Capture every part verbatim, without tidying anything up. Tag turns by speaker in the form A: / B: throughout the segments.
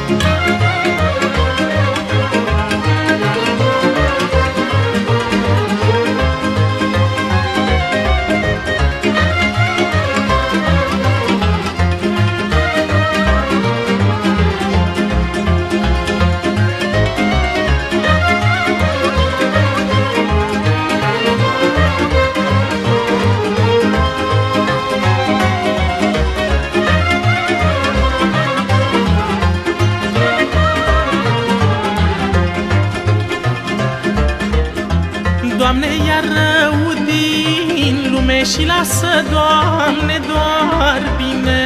A: Doamne, ia rău din lume și lasă, Doamne, doar bine.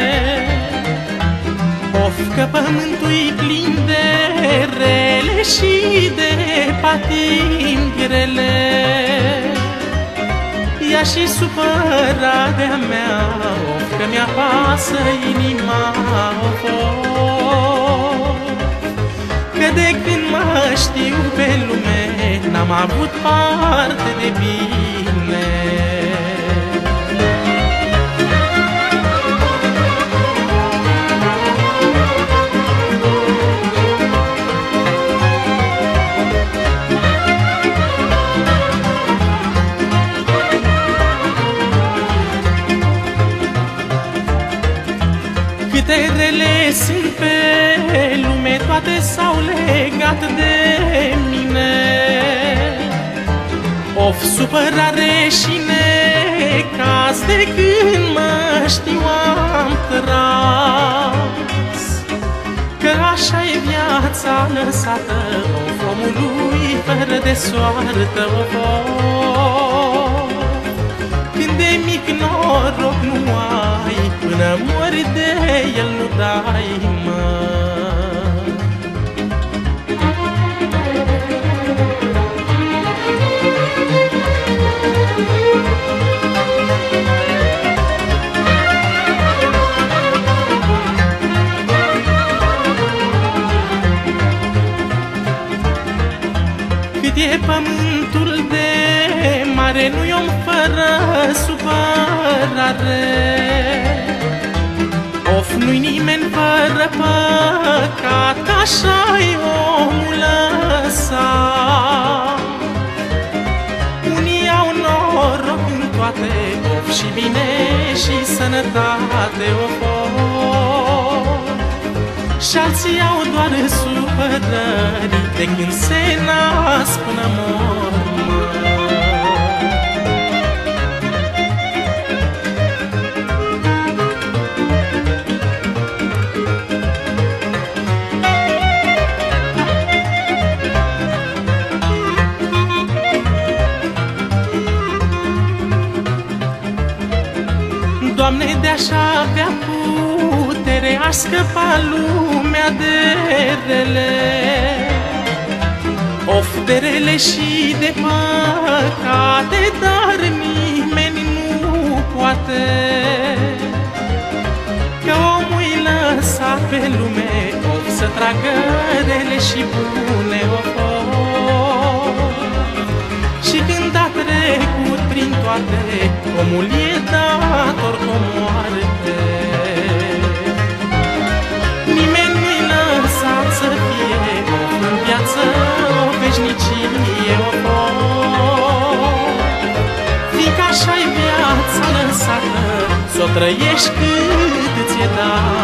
A: Of, că pământul-i plin de rele și de patimi grele. Ia și supărarea mea, of, că mi-apasă inima, of, of. Că de când mă știu pe lume n-am avut parte de bine. Câte rele sunt pe lume, toate s-au legat de mine. Of, supărare și necaz, de când mă știu am tras. Că așa e viața lăsată, of, omului fără de soartă, of, of. Când de mic noroc nu ai, până mori de el nu dai, mă. Cât e pământul de mare, nu-i om fără supărare. Of, nu-i nimeni fără păcat, că așa-i omul lăsat. Unii au noroc în toate, of, și bine și sănătate, of, of. Și alții au doar supărări, de când se nasc până mor, mă. Doamne, de-aș avea putere, aș scăpa lumea de rele. Of, de rele și de păcate, dar nimeni nu poate. Că omul-i lăsat pe lume, of, să tragă rele și bune, of, of. Și când a trecut prin toate, omul e dator cu moarte. Nimeni nu-i lăsat să fie, of, în viață o veșnicie, of, of. Fiindcă așa-i viața lăsată, s-o trăiești cât ți-e dat.